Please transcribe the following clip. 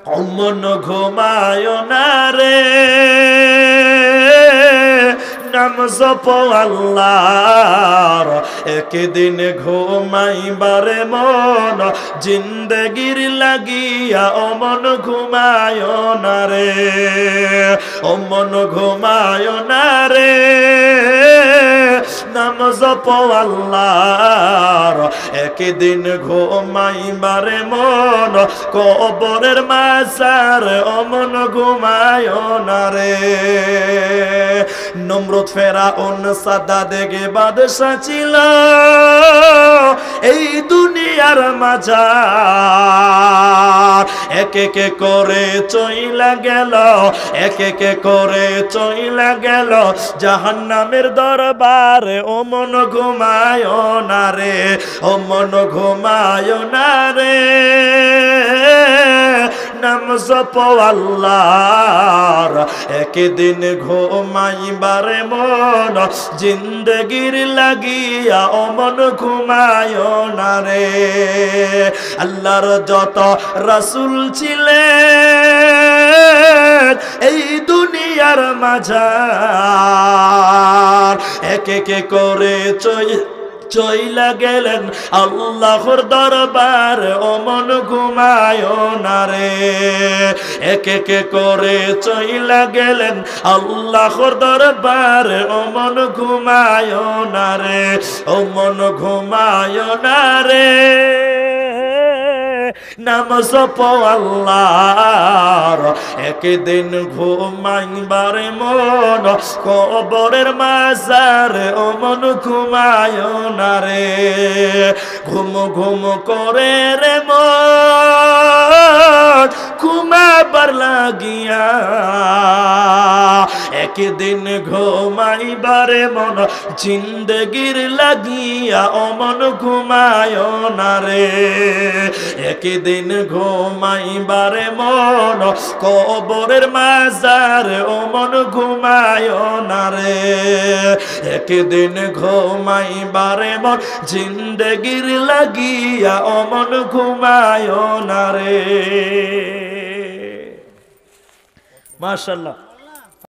অমন ঘুমায় না রে, নাম জপ আল্লাহর, একদিন ঘুমাইবারে মন জিন্দেগির লাগিয়া অমন ঘুমায় না রে, অমন ঘুমায় না রে, নাম জপ আল্লাহর, একদিন ঘুমাইবারে মন কবরের মাঝার অমন ঘুমায় না রে। নমরুদ ফেরাউন সাদ্দাত দেখে বাদশা ছিল এই দুনিয়ার মাঝার, এক এক করে চইলা গেল, এক এক করে চইলা গেল জাহান্নামের দরবারে, ও মন ঘুমায় না রে, ও মন ঘুমায় না রে, নাম জপ আল্লাহর, একদিন ঘুমাইবারে মন জিন্দেগির লাগিয়া অমন ঘুমায় না রে। আল্লাহর যত রাসূল ছিলেন এই দুনিয়ার মাঝার, এক এক করে চইলা গেলেন আল্লাহর দরবার, অমন ঘুমায় না রে, এক এক করে চইলা গেলেন আল্লাহর দরবার, অমন ঘুমায় না রে, অমন ঘুমায় না রে, নাম জপ আল্লাহর, একদিন ঘুমাইবারে মন কবরের মাঝারে, অমন ঘুমায় না রে, ঘুম ঘুম করে রে মন ঘুমাবার লাগিয়া, একদিন ঘুমাইবারে মন জিন্দেগির লাগিয়া, অমন ঘুমায় না রে, একদিন ঘুমাইবারে মন কবরের মাঝারে, অমন ঘুমায় না রে, একদিন ঘুমাইবারে মন জিন্দেগির লাগিয়া, অমন ঘুমায় না রে। মাশাআল্লাহ।